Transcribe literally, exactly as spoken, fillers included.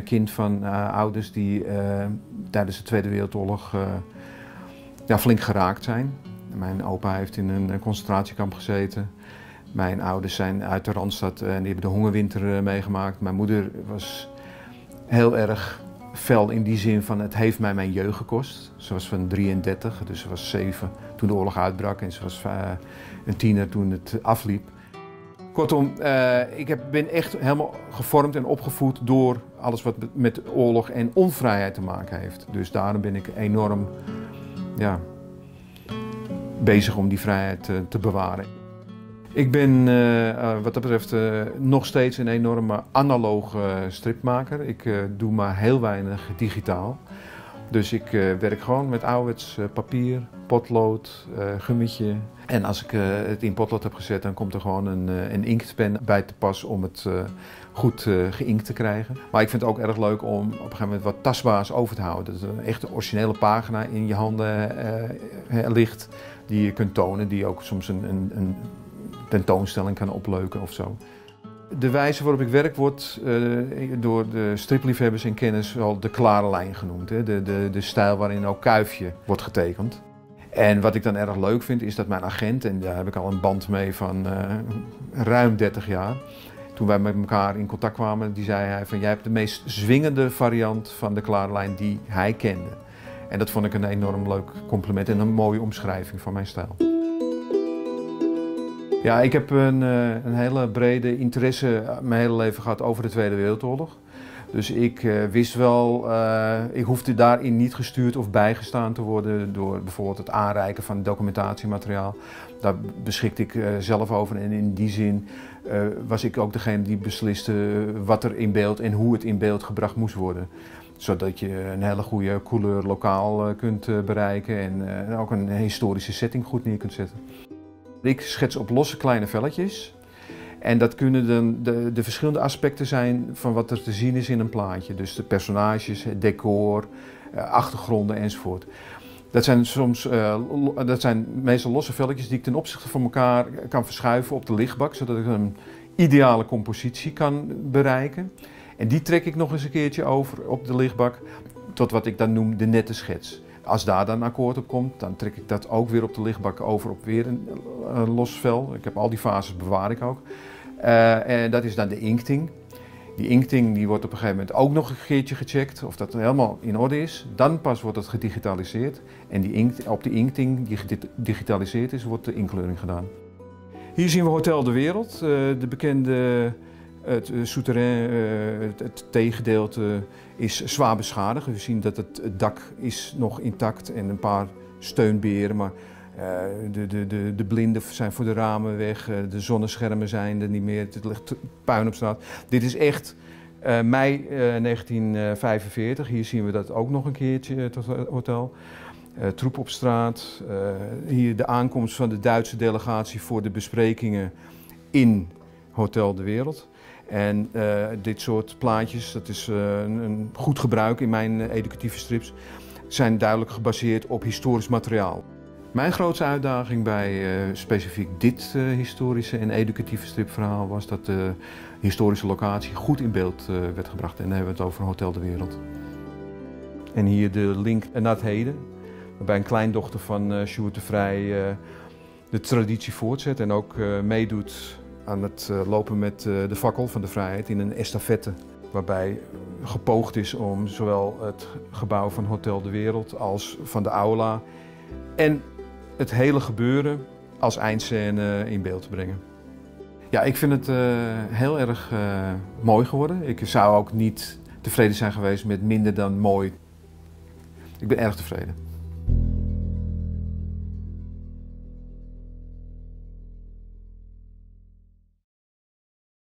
kind van uh, ouders die uh, tijdens de Tweede Wereldoorlog uh, ja, flink geraakt zijn. Mijn opa heeft in een concentratiekamp gezeten. Mijn ouders zijn uit de Randstad en die hebben de hongerwinter uh, meegemaakt. Mijn moeder was heel erg fel in die zin van het heeft mij mijn jeugd gekost. Ze was van drieëndertig, dus ze was zeven toen de oorlog uitbrak en ze was uh, een tiener toen het afliep. Kortom, uh, ik heb, ben echt helemaal gevormd en opgevoed door alles wat met oorlog en onvrijheid te maken heeft. Dus daarom ben ik enorm ja, bezig om die vrijheid uh, te bewaren. Ik ben uh, uh, wat dat betreft uh, nog steeds een enorme analoge uh, stripmaker. Ik uh, doe maar heel weinig digitaal. Dus ik uh, werk gewoon met ouderwets uh, papier, potlood, uh, gummetje. En als ik uh, het in potlood heb gezet, dan komt er gewoon een, uh, een inktpen bij te pas om het uh, goed uh, geïnkt te krijgen. Maar ik vind het ook erg leuk om op een gegeven moment wat tastbaars over te houden. Dat er een echte originele pagina in je handen uh, ligt die je kunt tonen, die ook soms een, een, een tentoonstelling kan opleuken of zo. De wijze waarop ik werk wordt uh, door de stripliefhebbers en kenners wel de klare lijn genoemd. Hè? De, de, de stijl waarin ook kuifje wordt getekend. En wat ik dan erg leuk vind is dat mijn agent, en daar heb ik al een band mee van uh, ruim dertig jaar. Toen wij met elkaar in contact kwamen, die zei hij van jij hebt de meest zwingende variant van de klare lijn die hij kende. En dat vond ik een enorm leuk compliment en een mooie omschrijving van mijn stijl. Ja, ik heb een, een hele brede interesse mijn hele leven gehad over de Tweede Wereldoorlog. Dus ik uh, wist wel, uh, ik hoefde daarin niet gestuurd of bijgestaan te worden door bijvoorbeeld het aanreiken van documentatiemateriaal. Daar beschikte ik uh, zelf over en in die zin uh, was ik ook degene die besliste wat er in beeld en hoe het in beeld gebracht moest worden. Zodat je een hele goede couleur lokaal uh, kunt uh, bereiken en uh, ook een historische setting goed neer kunt zetten. Ik schets op losse kleine velletjes en dat kunnen dan de, de verschillende aspecten zijn van wat er te zien is in een plaatje. Dus de personages, het decor, achtergronden enzovoort. Dat zijn, soms, uh, dat zijn meestal losse velletjes die ik ten opzichte van elkaar kan verschuiven op de lichtbak, zodat ik een ideale compositie kan bereiken. En die trek ik nog eens een keertje over op de lichtbak tot wat ik dan noem de nette schets. Als daar dan een akkoord op komt, dan trek ik dat ook weer op de lichtbak over op weer een, een los vel. Ik heb al die fases bewaar ik ook. Uh, en dat is dan de inkting. Die inkting die wordt op een gegeven moment ook nog een keertje gecheckt of dat helemaal in orde is. Dan pas wordt het gedigitaliseerd. En die inkt, op die inkting die gedigitaliseerd is, wordt de inkleuring gedaan. Hier zien we Hotel de Wereld, uh, de bekende... Het souterrain, het, het theegedeelte is zwaar beschadigd. We zien dat het, het dak is nog intact en een paar steunberen, maar uh, de, de, de, de blinden zijn voor de ramen weg, de zonneschermen zijn er niet meer, het ligt puin op straat. Dit is echt uh, mei uh, negentien vijfenveertig, hier zien we dat ook nog een keertje, het hotel. Uh, troep op straat, uh, hier de aankomst van de Duitse delegatie voor de besprekingen in Hotel de Wereld. En uh, dit soort plaatjes, dat is uh, een goed gebruik in mijn uh, educatieve strips, zijn duidelijk gebaseerd op historisch materiaal. Mijn grootste uitdaging bij uh, specifiek dit uh, historische en educatieve stripverhaal was dat de historische locatie goed in beeld uh, werd gebracht. En dan hebben we het over Hotel de Wereld. En hier de link naar het heden, waarbij een kleindochter van uh, Sjoerd de Vrij uh, de traditie voortzet en ook uh, meedoet aan het lopen met de fakkel van de vrijheid in een estafette. Waarbij gepoogd is om zowel het gebouw van Hotel de Wereld als van de aula en het hele gebeuren als eindscène in beeld te brengen. Ja, ik vind het uh, heel erg uh, mooi geworden. Ik zou ook niet tevreden zijn geweest met minder dan mooi. Ik ben erg tevreden.